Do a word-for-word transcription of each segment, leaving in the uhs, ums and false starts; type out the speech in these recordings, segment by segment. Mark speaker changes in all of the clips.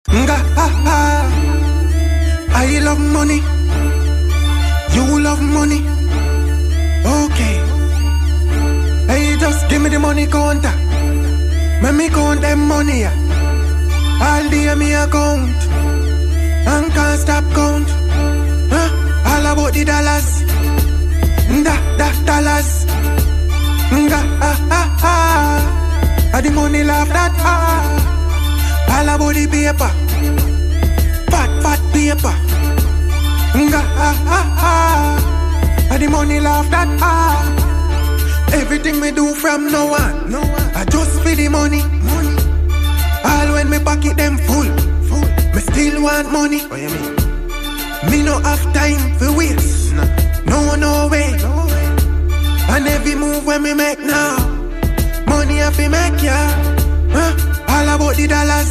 Speaker 1: Nga ha ha. I love money. You love money. Okay. Hey, just give me the money counter. Let me count them money. Yeah. All day me account. And can't stop count. Huh? All about the dollars. Da da dollars. Nga ha ha ha. And the money laugh that ah. All about the paper. Fat fat paper. Nga ha ha ha. And the money laugh that ah. Everything me do from now on, no one. I just for the money, money. All when me pocket them full, full. Me still want money. What you mean? Me no have time for waste. No, no, no way. No way. And every move when me make now, money I fi make ya. Huh? All about the dollars,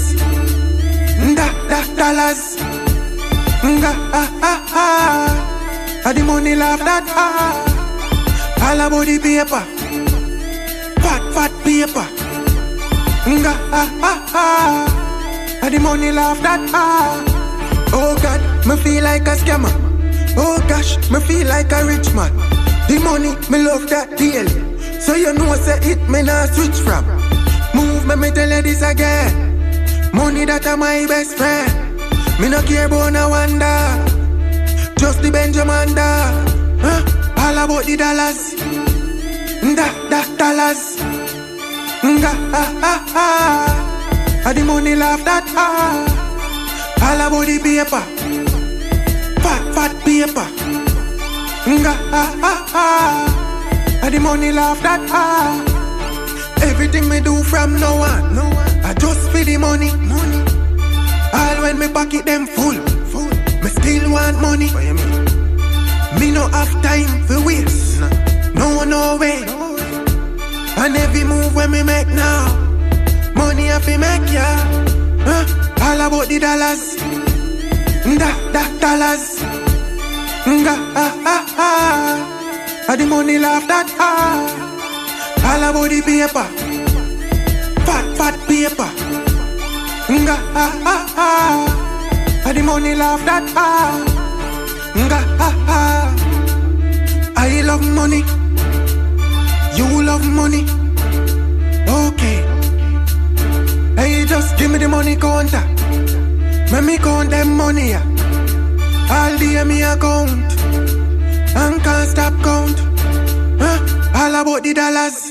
Speaker 1: da da dollars. Nga ha ha ha. And the money laugh that ah. All about the paper. Fat, fat paper. Nga ha ha ha. And the money laugh that ah. Oh God, me feel like a scammer. Oh gosh, me feel like a rich man. The money, me love that daily. So you know say it, me not switch from. Move me, me tell you this again. Money that are my best friend. Me no care about no wonder. Just the Benjamin da. Huh? All about the dollars. Da, da, dollars. Nga, ha, ha, ha. And the money laugh that, ah. All about the paper. Fat, fat paper. Nga, ha, ha, ha. And the money laugh that, ah. Everything me do from now on, no one. I just for the money, money. All when me pocket them full, full. Me still want money. What you mean? Me no have time for waste. No, no way. No way. And every move when me make now, money I fi make ya. Huh? All about the dollars. Da da dollars. Nga ha ha ha. And the money laugh that ah. All about the paper. Fat fat paper. Nga ha ha ha. And the money laugh that ah. Nga ha ha. I love money. You love money. Okay. Hey, just give me the money counter. Let me count them money. Yeah. All day me account. And can't stop count. Huh? All about the dollars.